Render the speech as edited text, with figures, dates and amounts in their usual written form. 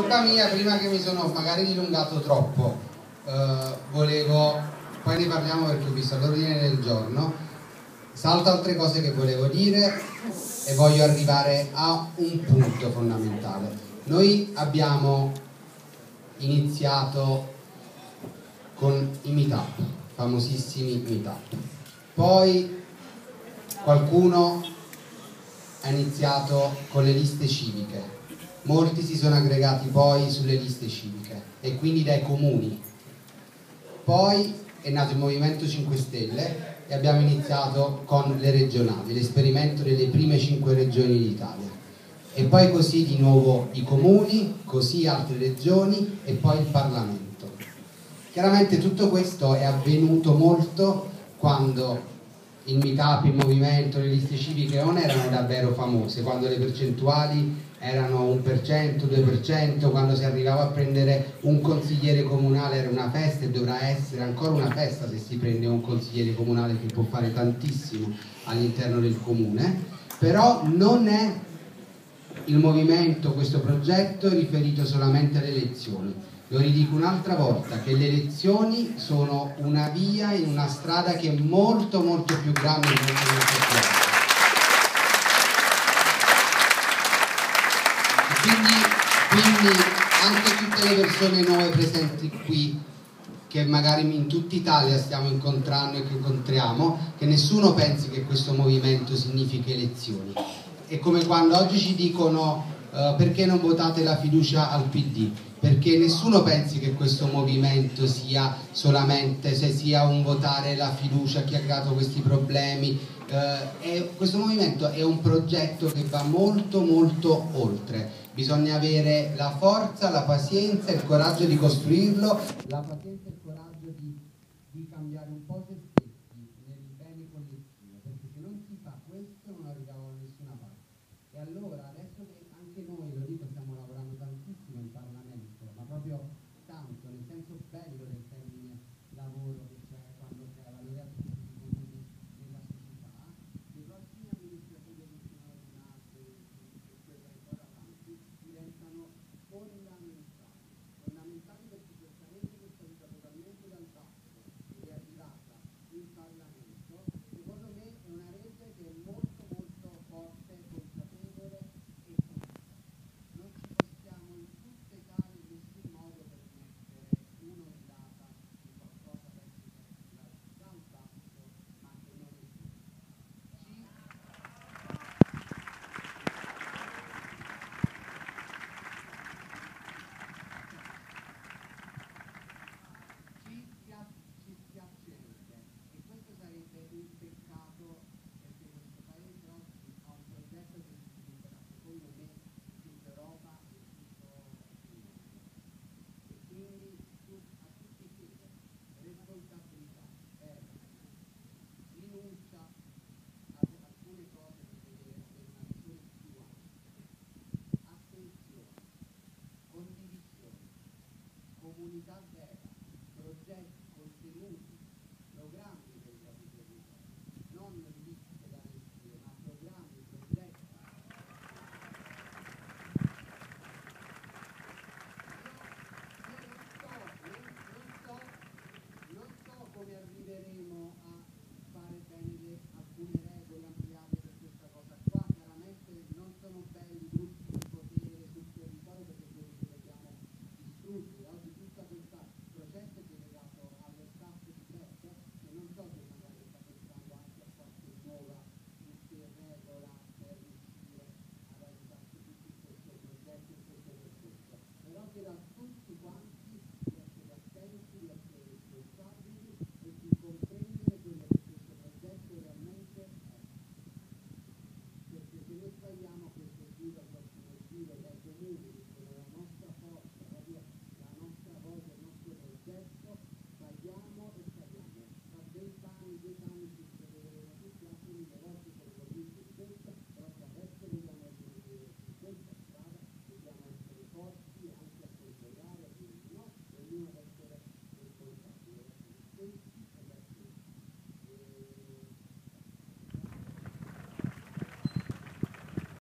colpa mia, prima che mi sono magari dilungato troppo, volevo, poi ne parliamo perché ho visto l'ordine del giorno, salto altre cose che volevo dire e voglio arrivare a un punto fondamentale. Noi abbiamo iniziato con i meetup, famosissimi meetup, poi qualcuno ha iniziato con le liste civiche, molti si sono aggregati poi sulle liste civiche e quindi dai comuni, poi è nato il Movimento 5 Stelle e abbiamo iniziato con le regionali, l'esperimento delle prime 5 regioni d'Italia e poi così di nuovo i comuni, così altre regioni e poi il Parlamento. Chiaramente tutto questo è avvenuto molto quando il meetup, il movimento, le liste civiche non erano davvero famose, quando le percentuali erano 1%, 2%, quando si arrivava a prendere un consigliere comunale era una festa e dovrà essere ancora una festa se si prende un consigliere comunale che può fare tantissimo all'interno del comune, però non è il movimento, questo progetto, riferito solamente alle elezioni. Lo ridico un'altra volta, che le elezioni sono una via in una strada che è molto molto più grande e molto molto più ampia. Quindi anche tutte le persone nuove presenti qui, che magari in tutta Italia stiamo incontrando e che incontriamo, che nessuno pensi che questo movimento significhi elezioni. È come quando oggi ci dicono perché non votate la fiducia al PD, perché nessuno pensi che questo movimento sia solamente, se sia un votare la fiducia a chi ha creato questi problemi. Questo movimento è un progetto che va molto molto oltre. Bisogna avere la forza, la pazienza, il coraggio di costruirlo, la pazienza e il coraggio di cambiare un po' se stessi nel bene collettivo, perché se non si fa questo non arriviamo da nessuna parte. E allora adesso che anche noi, lo dico, stiamo lavorando tantissimo in Parlamento, ma proprio tanto, nel senso bello del termine lavoro che c'è quando crea valore aggiunto nella società, le prossime amministrative che sono ordinate e quelle ancora avanti diventano fondamentali perché certamente questa vita totalmente dal basso ed è arrivata in Parlamento, secondo me è una rete che è molto molto forte, consapevole e giusta. Non ci possiamo in tutte età in nessun modo permettere un'ondata di qualcosa penso che è arrivato dal basso ma che non è giusto. Ci spiacerebbe e questo sarebbe un peccato perché questo paese oggi ha un progetto che si svilupperà secondo me più d'Europa e tutto il mondo e quindi a tutti chiedo responsabilità, rinuncia a alcune cose per vedere una visione più ampia, attenzione, condivisione, comunità vera, progetti, contenuti